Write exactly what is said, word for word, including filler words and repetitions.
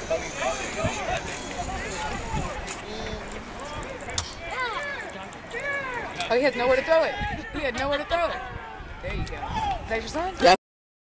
Oh, he has nowhere to throw it. He had nowhere to throw it. There you go. Is that your son? Yeah.